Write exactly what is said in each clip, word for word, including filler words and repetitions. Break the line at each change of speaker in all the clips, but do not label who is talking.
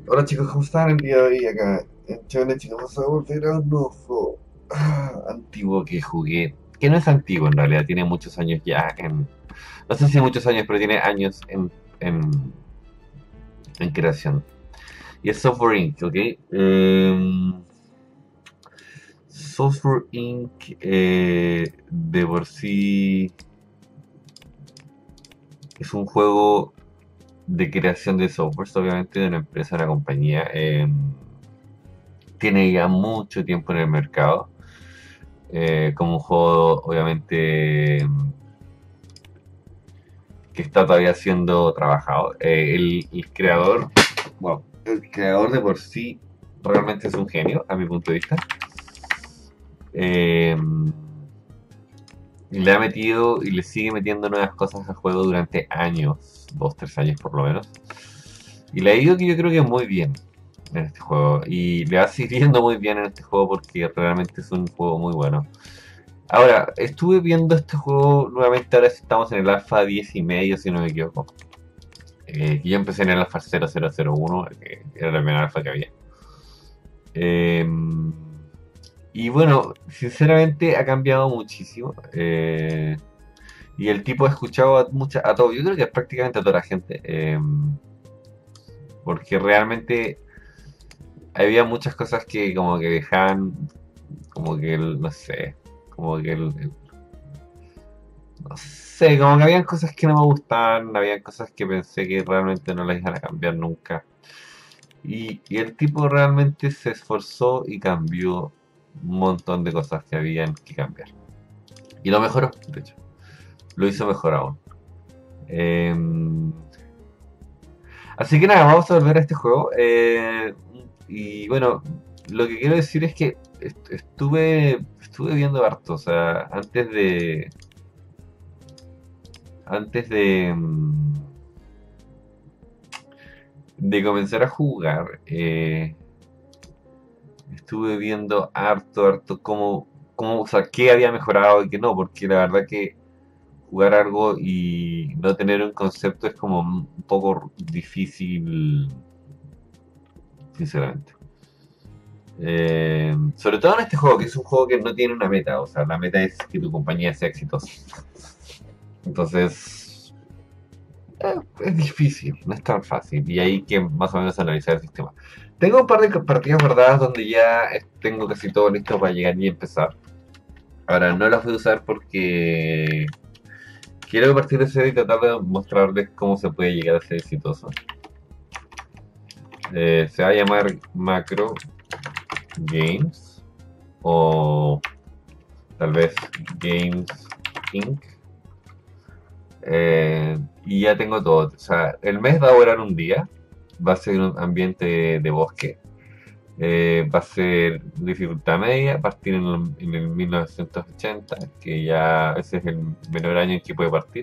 Hola chicos, ¿cómo están el día de hoy acá en Chile? Chicos, vamos a volver a un nuevo juego ah, antiguo que jugué, que no es antiguo en realidad, tiene muchos años ya en... No sé si muchos años, pero tiene años en, en, en creación. Y es Software inc, ¿ok? Em, Software inc eh, de por sí es un juego de creación de software, obviamente de una empresa, una compañía. Em, tiene ya mucho tiempo en el mercado. Eh, como un juego obviamente que está todavía siendo trabajado. Eh, el, el creador, bueno, el creador de por sí realmente es un genio, a mi punto de vista. Eh, le ha metido y le sigue metiendo nuevas cosas al juego durante años, dos, tres años por lo menos. Y le ha ido que yo creo que muy bien en este juego. Y le va a seguir yendo muy bien en este juego porque realmente es un juego muy bueno. Ahora, estuve viendo este juego nuevamente, ahora estamos en el alfa diez y medio, si no me equivoco. Eh, que yo empecé en el alfa cero cero cero uno, que era el primer alfa que había. Eh, y bueno, sinceramente ha cambiado muchísimo. Eh, y el tipo ha escuchado a, mucha, a todo, yo creo que prácticamente a toda la gente. Eh, porque realmente había muchas cosas que como que dejaban, como que el, no sé, como que el, el no sé, como que habían cosas que no me gustaban, habían cosas que pensé que realmente no las iban a cambiar nunca. Y, y el tipo realmente se esforzó y cambió un montón de cosas que habían que cambiar. Y lo mejoró, de hecho. Lo hizo mejor aún. Eh, Así que nada, vamos a volver a este juego. Eh, y bueno, lo que quiero decir es que est- estuve, estuve viendo harto. O sea, antes de... Antes de... mm, de comenzar a jugar, eh, estuve viendo harto, harto cómo, cómo, o sea, qué había mejorado y qué no, porque la verdad que jugar algo y no tener un concepto es como un poco difícil, sinceramente. Eh, sobre todo en este juego, que es un juego que no tiene una meta, o sea, la meta es que tu compañía sea exitosa. Entonces, eh, es difícil, no es tan fácil, y hay que más o menos analizar el sistema. Tengo un par de partidas guardadas donde ya eh, tengo casi todo listo para llegar y empezar. Ahora, no las voy a usar porque quiero partir de cero y tratar de mostrarles cómo se puede llegar a ser exitoso. Eh, se va a llamar Macro Games o tal vez Games inc. Eh, y ya tengo todo. O sea, el mes va a durar un día. Va a ser un ambiente de, de bosque. Eh, va a ser dificultad media, partir en el, en el mil novecientos ochenta, que ya ese es el menor año en que puede partir.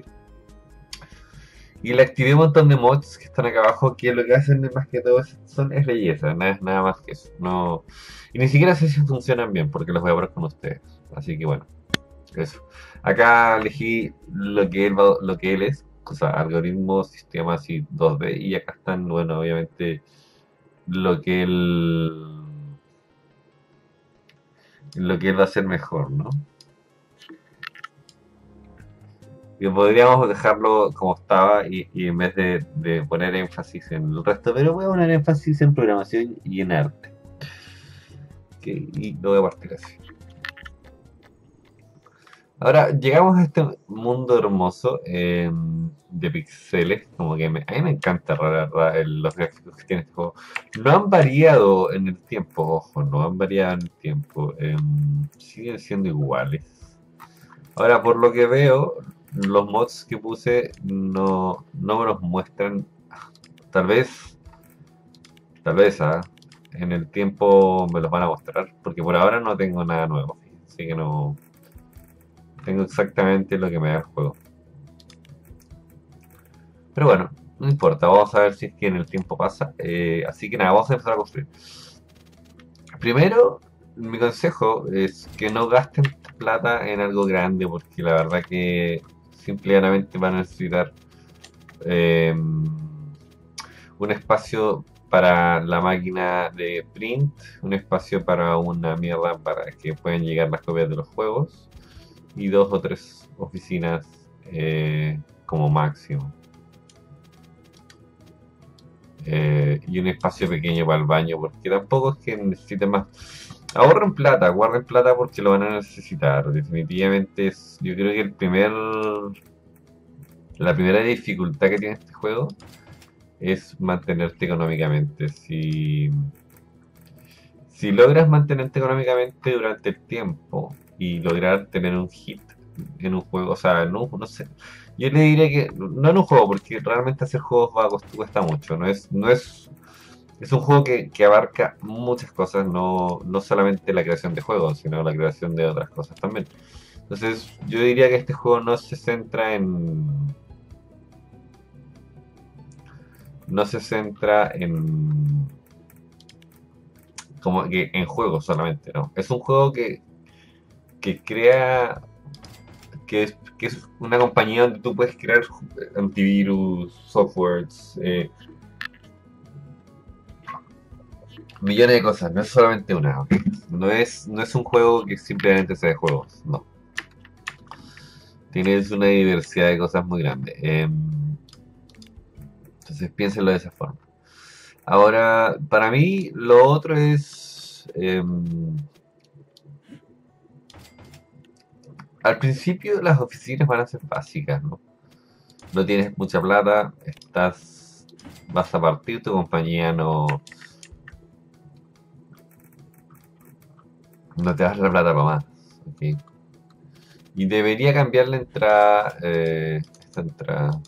Y le activé un montón de mods que están acá abajo, que lo que hacen más que todo es, son, es belleza, nada, es nada más que eso. No, y ni siquiera sé si funcionan bien, porque los voy a probar con ustedes. Así que bueno, eso. Acá elegí lo que él, va- lo que él es, o sea, algoritmos, sistemas y dos D, y acá están, bueno, obviamente lo que él, lo que él va a hacer mejor, ¿no? Y podríamos dejarlo como estaba y, y en vez de, de poner énfasis en el resto, pero voy a poner énfasis en programación y en arte. Que, y lo voy a partir así. Ahora llegamos a este mundo hermoso eh, de pixeles, como que me- a mí me encanta ra- ra- el- los gráficos que tiene este juego. No han variado en el tiempo, ojo, no han variado en el tiempo, eh, siguen siendo iguales. Ahora, por lo que veo, los mods que puse no, no me los muestran. Tal vez, tal vez, ah, en el tiempo me los van a mostrar, porque por ahora no tengo nada nuevo, así que no tengo exactamente lo que me da el juego. Pero bueno, no importa, vamos a ver si es que en el tiempo pasa. Eh, así que nada, vamos a empezar a construir. Primero, mi consejo es que no gasten plata en algo grande, porque la verdad que simplemente van a necesitar eh, un espacio para la máquina de print, un espacio para una mierda para que puedan llegar las copias de los juegos y dos o tres oficinas eh, como máximo. Eh, y un espacio pequeño para el baño, porque tampoco es que necesiten más. Ahorren plata, guarden plata porque lo van a necesitar. Definitivamente es, yo creo que el primer, la primera dificultad que tiene este juego es mantenerte económicamente. Si, si logras mantenerte económicamente durante el tiempo y lograr tener un hit en un juego, o sea, no, no sé, yo le diría que no en un juego, porque realmente hacer juegos va a cost- cuesta mucho, no es, no es, es un juego que, que abarca muchas cosas, no, no solamente la creación de juegos, sino la creación de otras cosas también. Entonces, yo diría que este juego no se centra en, no se centra en, como que en juegos solamente, ¿no? Es un juego que, que crea, que es, que es una compañía donde tú puedes crear antivirus, softwares, eh, millones de cosas, no es solamente una, ¿ok? No es, no es un juego que simplemente sea de juegos, no. Tienes una diversidad de cosas muy grande. Eh, entonces piénsenlo de esa forma. Ahora, para mí, lo otro es... eh, al principio las oficinas van a ser básicas, ¿no? No tienes mucha plata, estás... vas a partir, tu compañía no... no te das la plata para más, ¿ok? Y debería cambiar la entrada... eh, esta entrada...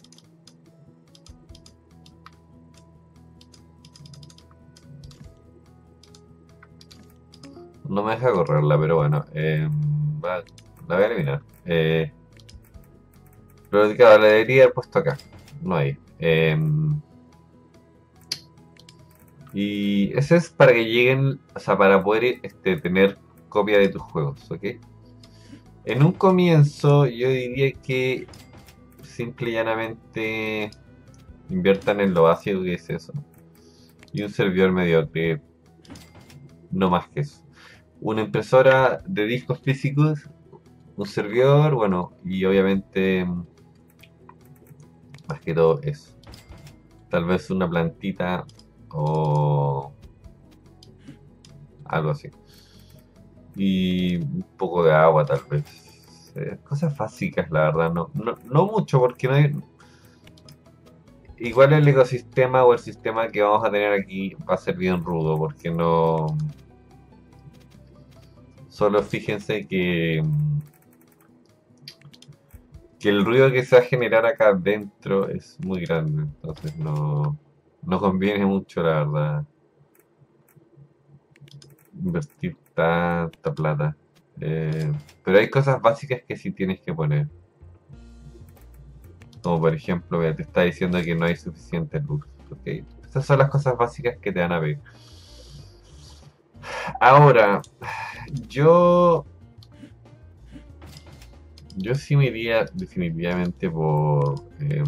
No me deja correrla, pero bueno. Eh, va- la voy a eliminar. Eh, pero claro, la debería haber puesto acá. No hay. Eh, y ese es para que lleguen, o sea, para poder este, tener copia de tus juegos, ¿ok? En un comienzo yo diría que simple y llanamente inviertan en lo básico que es eso. Y un servidor mediocre, no más que eso. Una impresora de discos físicos, un servidor, bueno, y obviamente más que todo eso. Tal vez una plantita o algo así. Y un poco de agua tal vez. Eh, cosas básicas, la verdad. No, no, no mucho porque no hay... Igual el ecosistema o el sistema que vamos a tener aquí va a ser bien rudo porque no... Solo fíjense que... que el ruido que se va a generar acá adentro es muy grande. Entonces no... no conviene mucho, la verdad, invertir tanta plata. Eh, pero hay cosas básicas que sí tienes que poner. Como por ejemplo, mira, te está diciendo que no hay suficiente luz. ¿Ok? Esas son las cosas básicas que te van a ver. Ahora, yo. Yo sí me iría definitivamente por. em,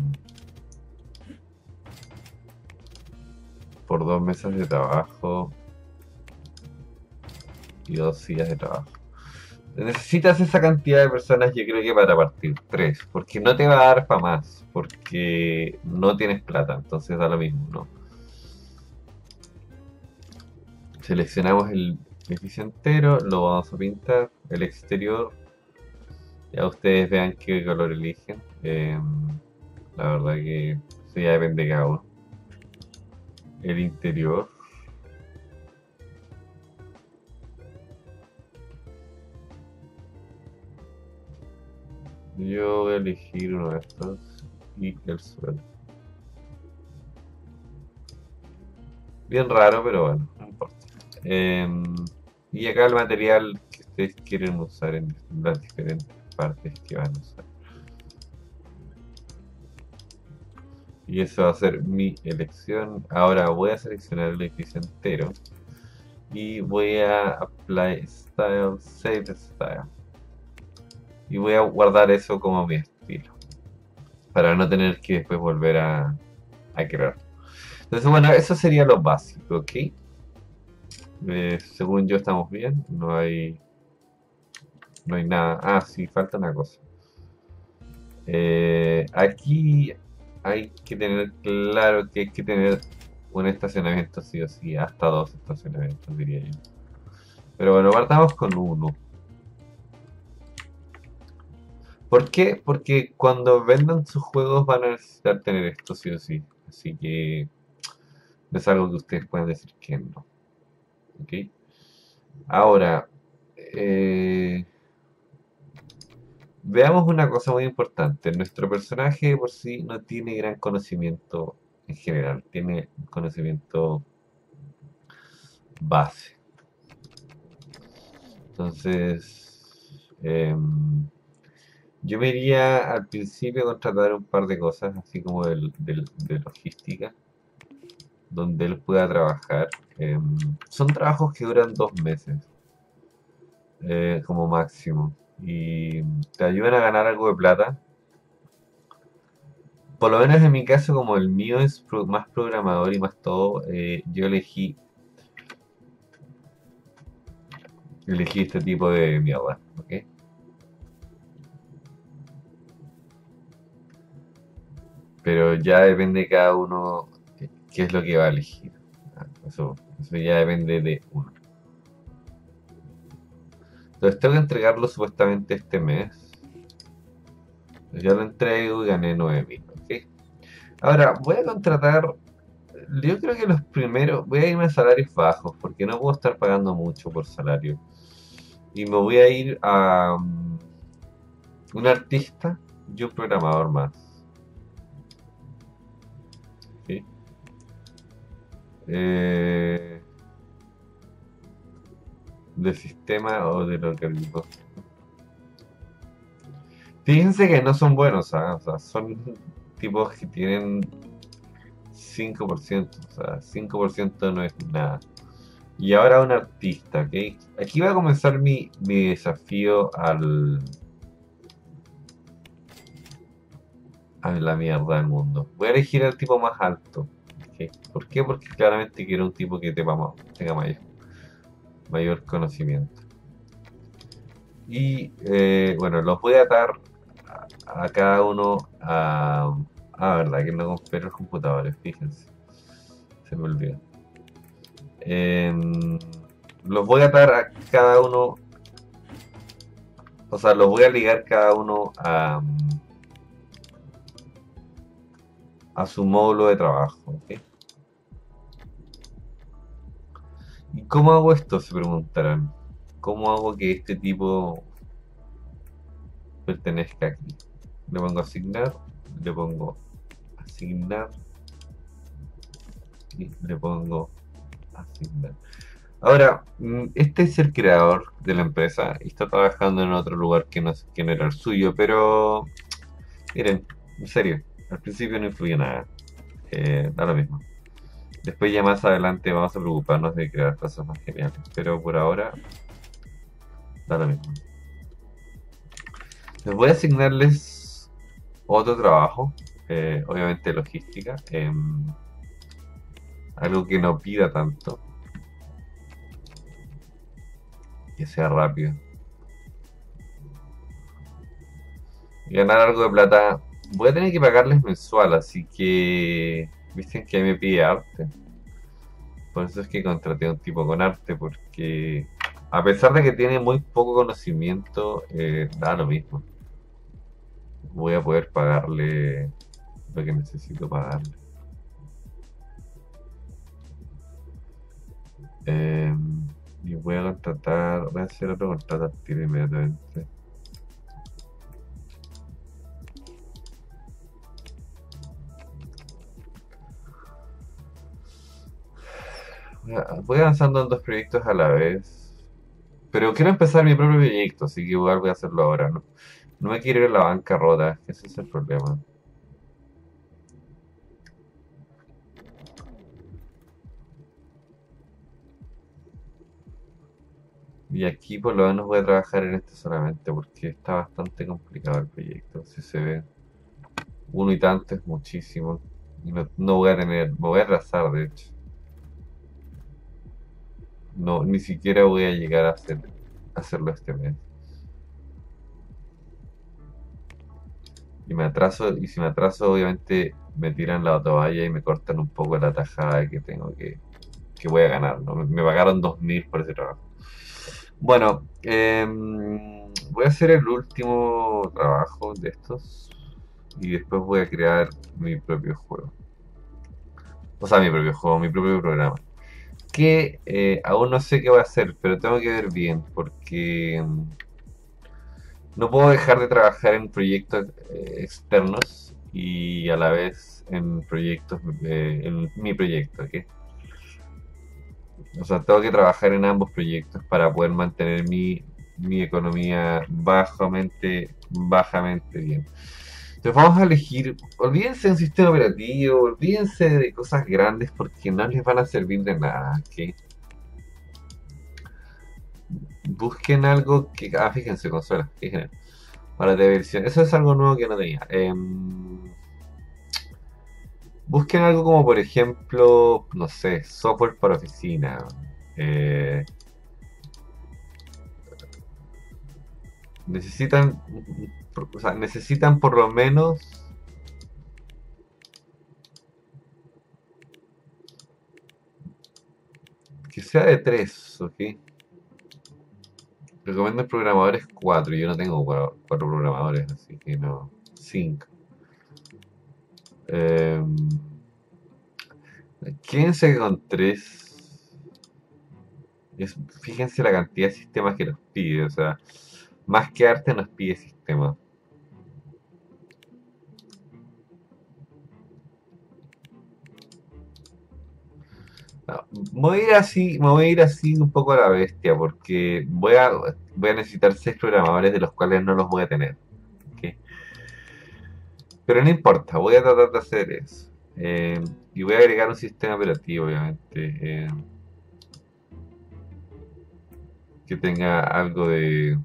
por dos mesas de trabajo y dos sillas de trabajo. Necesitas esa cantidad de personas, yo creo que para partir tres, porque no te va a dar para más, porque no tienes plata, entonces da lo mismo, ¿no? Seleccionamos el edificio entero, lo vamos a pintar, el exterior, ya ustedes vean qué color eligen. Eh, la verdad que eso ya depende de cada uno. El interior, yo voy a elegir uno de estos y el suelo. Bien raro, pero bueno, no importa. Eh, y acá el material que ustedes quieren usar en las diferentes partes que van a usar. Y eso va a ser mi elección. Ahora voy a seleccionar el edificio entero. Y voy a apply style, save style. Y voy a guardar eso como mi estilo. Para no tener que después volver a, a crear. Entonces, bueno, eso sería lo básico, ¿ok? Eh, según yo estamos bien, no hay, no hay nada. Ah, sí, falta una cosa. Eh, aquí hay que tener claro que hay que tener un estacionamiento sí o sí, hasta dos estacionamientos diría yo. Pero bueno, partamos con uno. ¿Por qué? Porque cuando vendan sus juegos van a necesitar tener esto sí o sí. Así que no es algo que ustedes puedan decir que no. ¿Ok? Ahora, eh, veamos una cosa muy importante. Nuestro personaje por sí no tiene gran conocimiento en general. Tiene conocimiento base. Entonces, em, yo me iría al principio a contratar un par de cosas, así como del- del- de logística, donde él pueda trabajar. Em, son trabajos que duran dos meses, eh, como máximo, y te ayudan a ganar algo de plata. Por lo menos en mi caso, como el mío es pro- más programador y más todo, eh, yo elegí, elegí este tipo de mierda, ¿ok? Pero ya depende de cada uno eh, qué es lo que va a elegir. Ah, Eso, eso ya depende de uno. Entonces tengo que entregarlo supuestamente este mes. Ya lo entrego y gané nueve mil, ¿ok? Ahora, voy a contratar, yo creo que los primeros, voy a irme a salarios bajos, porque no puedo estar pagando mucho por salario. Y me voy a ir a um, un artista y un programador más, ¿sí? Eh, de sistema o de logaritmo. Fíjense que no son buenos, ¿ah? O sea, son tipos que tienen cinco por ciento, o sea, cinco por ciento no es nada. Y ahora un artista, ¿ok? Aquí va a comenzar mi, mi desafío al, a la mierda del mundo. Voy a elegir al tipo más alto, ¿ok? ¿Por qué? Porque claramente quiero un tipo que tenga, ma- tenga mayor, mayor conocimiento. Y eh, bueno, los voy a atar a, a cada uno a... Ah, verdad, que no compré los computadores, fíjense. Se me olvidó. Em, los voy a atar a cada uno, o sea, los voy a ligar cada uno a, a su módulo de trabajo, ¿ok? ¿Y cómo hago esto? Se preguntarán. ¿Cómo hago que este tipo pertenezca aquí? Le pongo asignar, le pongo asignar y le pongo asignar. Ahora, mm, este es el creador de la empresa y está trabajando en otro lugar que no, es- que no era el suyo, pero miren, en serio, al principio no influye nada, eh, da lo mismo. Después ya más adelante vamos a preocuparnos de crear cosas más geniales, pero por ahora da lo mismo. Les voy a asignarles otro trabajo, eh, obviamente logística, em, algo que no pida tanto, que sea rápido. Y ganar algo de plata, voy a tener que pagarles mensual, así que visten que ahí me pide arte. Por eso es que contraté a un tipo con arte, porque a pesar de que tiene muy poco conocimiento, eh, da lo mismo. Voy a poder pagarle lo que necesito pagarle. Eh, y voy a contratar, voy a hacer otro contrato al tiro inmediatamente. Voy a- voy avanzando en dos proyectos a la vez. Pero quiero empezar mi propio proyecto, así que igual voy a hacerlo ahora, ¿no? No me quiero ir a la bancarrota, ese es el problema. Y aquí por lo menos voy a trabajar en este solamente porque está bastante complicado el proyecto. Si se ve uno y tanto es muchísimo. Y no, no voy a tener, me voy a atrasar de hecho. No, ni siquiera voy a llegar a hacer, a hacerlo este mes. Y me atraso, y si me atraso, obviamente me tiran la toalla y me cortan un poco la tajada que tengo que, que voy a ganar, ¿no? Me, me pagaron dos mil por ese trabajo. Bueno, em, voy a hacer el último trabajo de estos y después voy a crear mi propio juego. O sea, mi propio juego, mi propio programa. Que eh, aún no sé qué voy a hacer, pero tengo que ver bien porque em, no puedo dejar de trabajar en proyectos eh, externos y a la vez en proyectos, eh, en mi proyecto, ¿ok? O sea, tengo que trabajar en ambos proyectos para poder mantener mi, mi economía bajamente, bajamente bien. Entonces vamos a elegir, olvídense de un sistema operativo, olvídense de cosas grandes porque no les van a servir de nada, ¿ok? Busquen algo que, ah, fíjense, consola, qué genial. Para televisión, eso es algo nuevo que no tenía. Em, busquen algo como, por ejemplo, no sé, software para oficina. Eh, necesitan, o sea, necesitan por lo menos que sea de tres, ¿ok? Recomiendo programadores cuatro. Yo no tengo cuatro, cuatro programadores, así que no. Cinco. Eh, quédense con tres. Es, fíjense la cantidad de sistemas que nos pide. O sea, más que arte nos pide sistema. No, me voy a ir así, me voy a ir así un poco a la bestia, porque voy a, voy a necesitar seis programadores de los cuales no los voy a tener. ¿Ok? Pero no importa, voy a tratar de hacer eso. Eh, y voy a agregar un sistema operativo, obviamente, eh, que tenga algo de...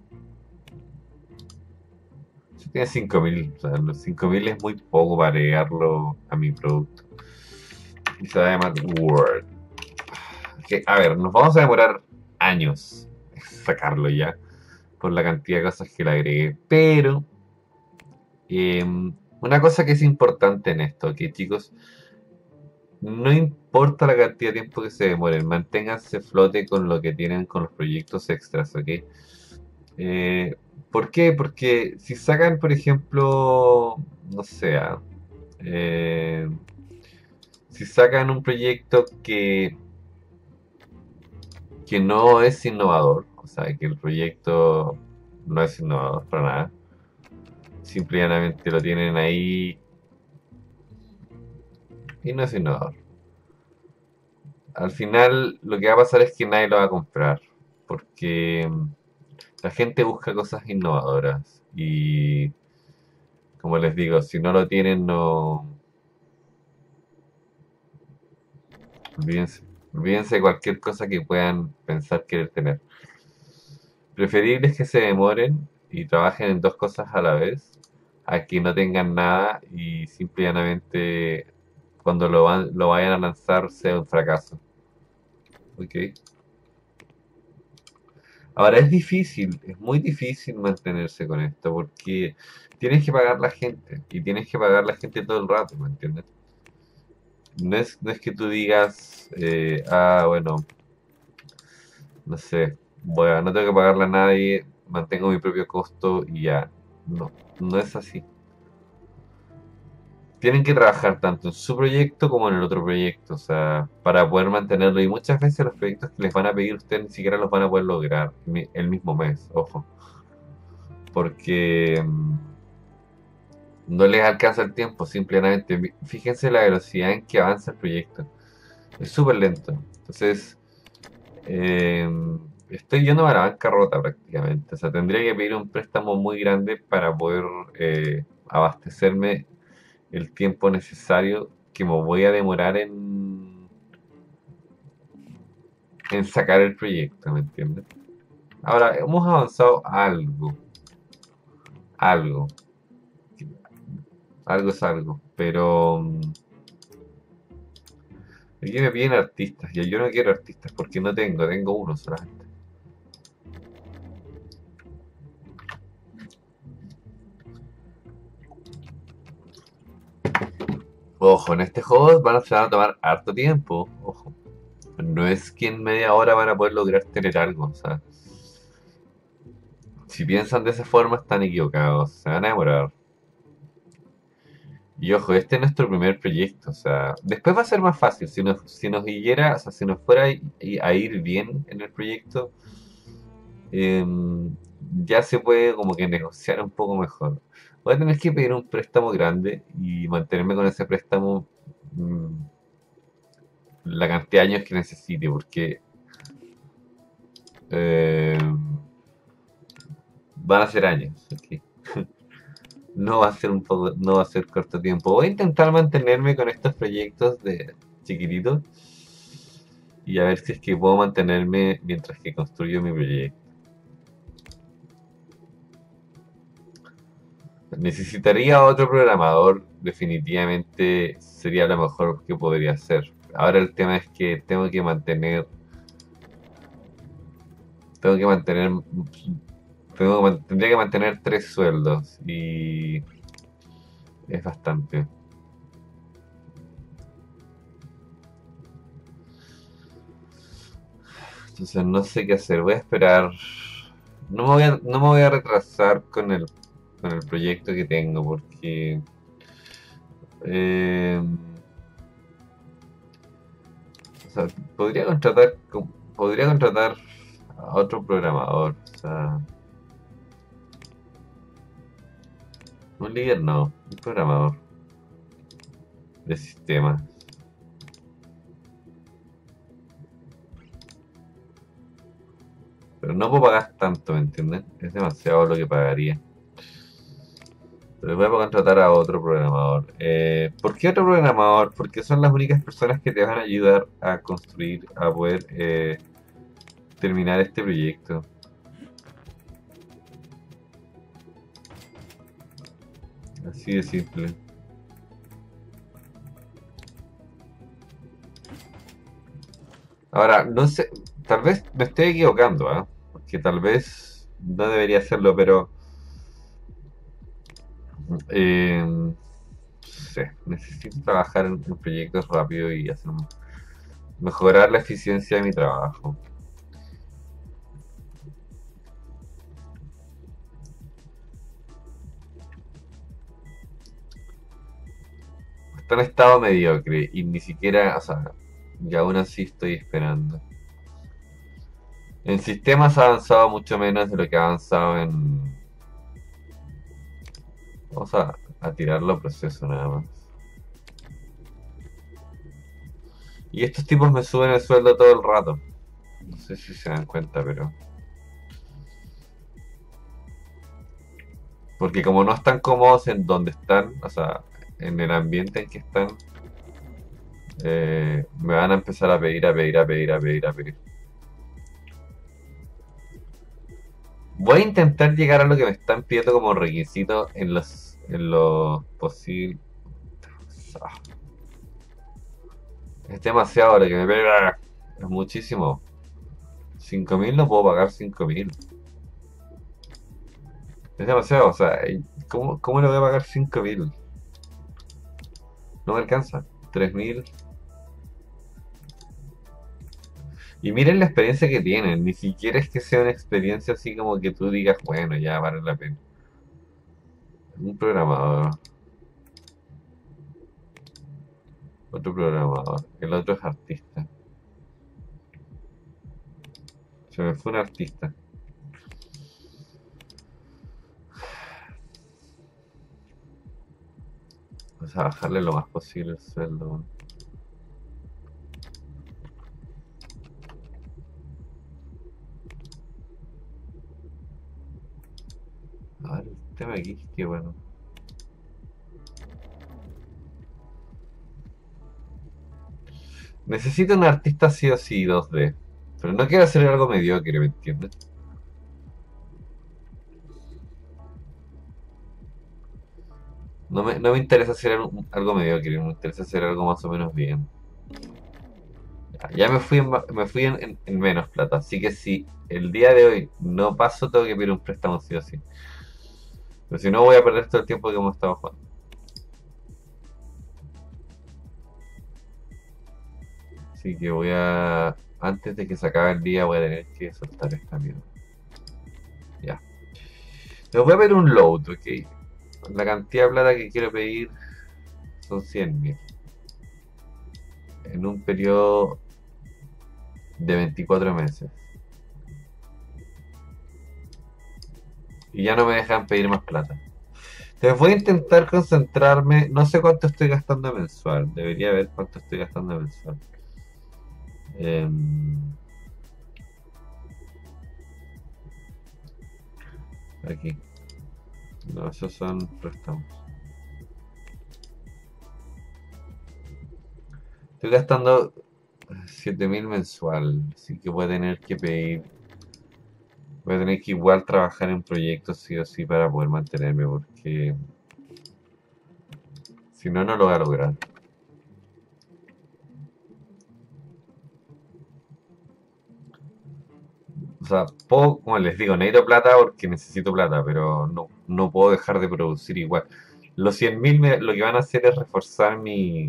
Si tiene cinco mil, o sea, los cinco mil es muy poco para agregarlo a mi producto. Y se va a llamar Word. Que, a ver, nos vamos a demorar años en sacarlo ya, por la cantidad de cosas que le agregué. Pero, eh, una cosa que es importante en esto, que chicos, no importa la cantidad de tiempo que se demoren, manténganse flote con lo que tienen con los proyectos extras, ¿ok? Eh, ¿por qué? Porque si sacan, por ejemplo, no sé, ah, eh, si sacan un proyecto que, que no es innovador, o sea, que el proyecto no es innovador para nada, simplemente lo tienen ahí y no es innovador. Al final lo que va a pasar es que nadie lo va a comprar, porque la gente busca cosas innovadoras y, como les digo, si no lo tienen, no... Olvídense, olvídense de cualquier cosa que puedan pensar querer tener. Preferible es que se demoren y trabajen en dos cosas a la vez, a que no tengan nada y simplemente cuando lo, van, lo vayan a lanzar sea un fracaso. ¿Ok? Ahora es difícil, es muy difícil mantenerse con esto porque tienes que pagar la gente y tienes que pagar la gente todo el rato, ¿me entiendes? No es, no es que tú digas, eh, ah, bueno, no sé, voy a, no tengo que pagarle a nadie, mantengo mi propio costo y ya. No, no es así. Tienen que trabajar tanto en su proyecto como en el otro proyecto, o sea, para poder mantenerlo. Y muchas veces los proyectos que les van a pedir a ustedes ni siquiera los van a poder lograr mi- el mismo mes, ojo, porque mm, no les alcanza el tiempo, simplemente vi- fíjense la velocidad en que avanza el proyecto. Es súper lento. Entonces, eh, estoy yendo a la bancarrota prácticamente. O sea, tendría que pedir un préstamo muy grande para poder eh, abastecerme el tiempo necesario que me voy a demorar en, en sacar el proyecto, ¿me entiendes? Ahora, hemos avanzado algo, algo, algo es algo, pero... Aquí me piden artistas, y yo no quiero artistas porque no tengo, tengo uno solamente. Ojo, en este juego van a, se van a tomar harto tiempo. Ojo. No es que en media hora van a poder lograr tener algo. O sea, si piensan de esa forma están equivocados. Se van a demorar. Y ojo, este es nuestro primer proyecto. O sea, después va a ser más fácil. Si nos, si nos yera, o sea, si nos fuera a, a ir bien en el proyecto, em, ya se puede como que negociar un poco mejor. Voy a tener que pedir un préstamo grande y mantenerme con ese préstamo mm, la cantidad de años que necesite, porque eh, van a ser años. Ok. No va a ser un poco, no va a ser corto tiempo. Voy a intentar mantenerme con estos proyectos de chiquititos y a ver si es que puedo mantenerme mientras que construyo mi proyecto. Necesitaría otro programador, definitivamente sería lo mejor que podría hacer. Ahora el tema es que tengo que mantener, tengo que mantener, tengo que man- tendría que mantener tres sueldos y es bastante. Entonces no sé qué hacer. Voy a esperar. No me voy a, no me voy a retrasar con el, con el proyecto que tengo porque eh, o sea, podría contratar, con- podría contratar a otro programador. O sea, un líder no, un programador de sistemas. Pero no puedo pagar tanto, ¿me entienden? Es demasiado lo que pagaría. Pero voy a contratar a otro programador. Eh, ¿por qué otro programador? Porque son las únicas personas que te van a ayudar a construir, a poder eh, terminar este proyecto. Así de simple. Ahora, no sé, tal vez me estoy equivocando, ¿ah? Porque tal vez no debería hacerlo, pero eh, no sé, necesito trabajar en, en proyectos rápido y hacer, mejorar la eficiencia de mi trabajo. Está en estado mediocre y ni siquiera, o sea, y aún así estoy esperando. En sistemas ha avanzado mucho menos de lo que ha avanzado en... Vamos a, a tirarlo a proceso nada más. Y estos tipos me suben el sueldo todo el rato. No sé si se dan cuenta, pero... Porque como no están cómodos en donde están, o sea, en el ambiente en que están, eh, me van a empezar a pedir, a pedir, a pedir, a pedir, a pedir. Voy a intentar llegar a lo que me están pidiendo como requisito en los, en los posibles... Es demasiado lo que me pega. Es muchísimo. Cinco mil no puedo pagar cinco mil. Es demasiado. O sea, ¿cómo, cómo le voy a pagar cinco mil? No me alcanza. Tres mil. Y miren la experiencia que tienen. Ni siquiera es que sea una experiencia así como que tú digas, bueno, ya vale la pena. Un programador. Otro programador. El otro es artista. Se me fue un artista. Vamos a bajarle lo más posible el sueldo. A ver, el tema aquí es que bueno. Necesito un artista sí o sí dos D. Pero no quiero hacer algo mediocre, ¿me entiendes? No me, no me interesa hacer algo, algo mediocre, me interesa hacer algo más o menos bien. Ya me fui en, ma- me fui en, en- en menos plata, así que si el día de hoy no paso, tengo que pedir un préstamo sí o sí. Pero si no, voy a perder todo el tiempo que hemos estado jugando. Así que voy a, antes de que se acabe el día, voy a tener que soltar esta mierda. Ya. Les voy a pedir un load, ¿ok? La cantidad de plata que quiero pedir son cien mil. En un periodo de veinticuatro meses. Y ya no me dejan pedir más plata. Entonces voy a intentar concentrarme. No sé cuánto estoy gastando mensual. Debería ver cuánto estoy gastando mensual. Em, aquí. No, esos son préstamos. Estoy gastando siete mil mensual. Así que voy a tener que pedir. Voy a tener que igual trabajar en proyectos sí o sí para poder mantenerme. Porque si no, no lo voy a lograr. O sea, puedo, como les digo, necesito plata porque necesito plata, pero no, no puedo dejar de producir igual. Los cien mil lo que van a hacer es reforzar mi,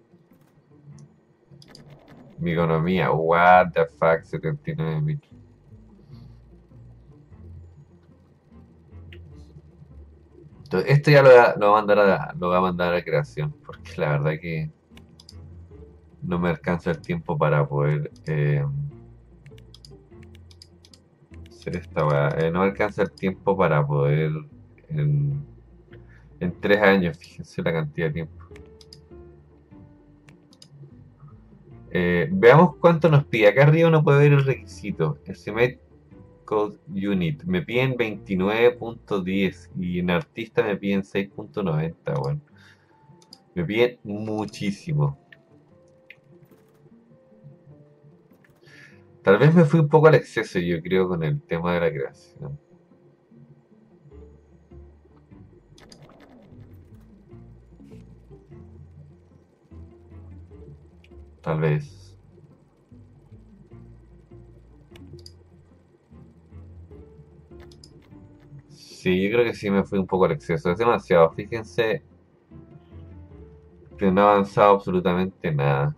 mi economía. What the fuck, setenta y nueve mil. Entonces, esto ya lo, va- lo, va a mandar a, lo va a mandar a creación, porque la verdad que no me alcanza el tiempo para poder eh, hacer esta weá. Eh, no me alcanza el tiempo para poder en, en tres años, fíjense la cantidad de tiempo. Eh, veamos cuánto nos pide. Acá arriba uno puede ver el requisito. Estimate Code Unit. Me piden veintinueve punto diez y en artista me piden seis punto noventa. Bueno, me piden muchísimo. Tal vez me fui un poco al exceso, yo creo, con el tema de la creación. Tal vez. Sí, yo creo que sí me fui un poco al exceso. Es demasiado. Fíjense que no ha avanzado absolutamente nada.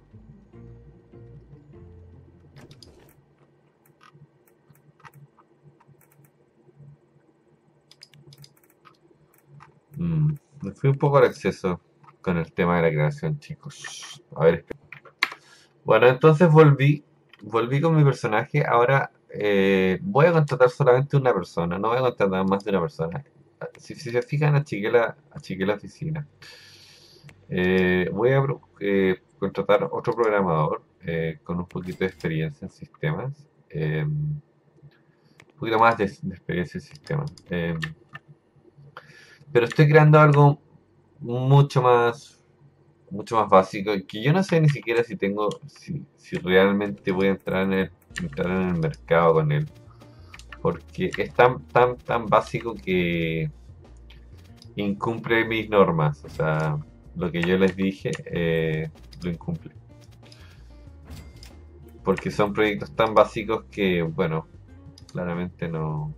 Mm, me fui un poco al exceso con el tema de la creación, chicos. A ver, bueno, entonces volví, volví con mi personaje. Ahora eh, voy a contratar solamente una persona, no voy a contratar más de una persona. Si, si se fijan, achiqué la, achiqué la oficina. Eh, voy a pro- eh, contratar otro programador eh, con un poquito de experiencia en sistemas. eh, un poquito más de, de experiencia en sistemas. eh, pero estoy creando algo mucho más mucho más básico, que yo no sé ni siquiera si tengo, si, si realmente voy a entrar en el, entrar en el mercado con él, porque es tan, tan, tan básico que incumple mis normas, o sea, lo que yo les dije, eh, lo incumple, porque son proyectos tan básicos que, bueno, claramente no,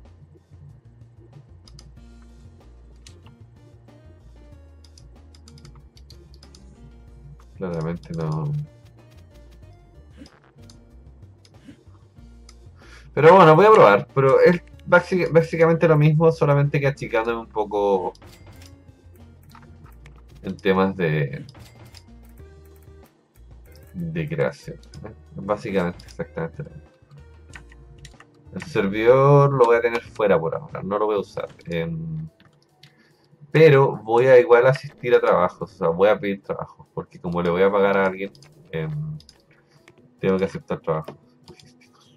claramente no. Pero bueno, voy a probar, pero es básic- básicamente lo mismo, solamente que achicándome un poco en temas de, de creación. ¿Eh? Básicamente, exactamente lo mismo. El servidor lo voy a tener fuera por ahora, no lo voy a usar. Em, pero voy a igual asistir a trabajos, o sea, voy a pedir trabajos, porque como le voy a pagar a alguien, em, tengo que aceptar trabajos logísticos.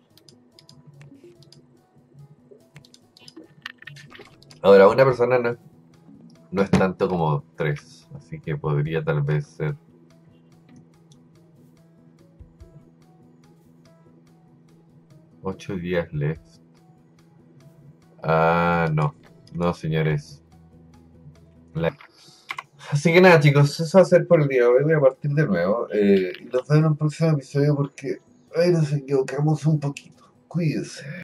Ahora, una persona no, no es tanto como tres, así que podría tal vez ser ocho días left. Ah, no, no, señores. Así que nada, chicos, eso va a ser por el día de hoy. Voy a partir de nuevo. Eh, y los veo en un próximo episodio porque ahí nos equivocamos un poquito. Cuídense.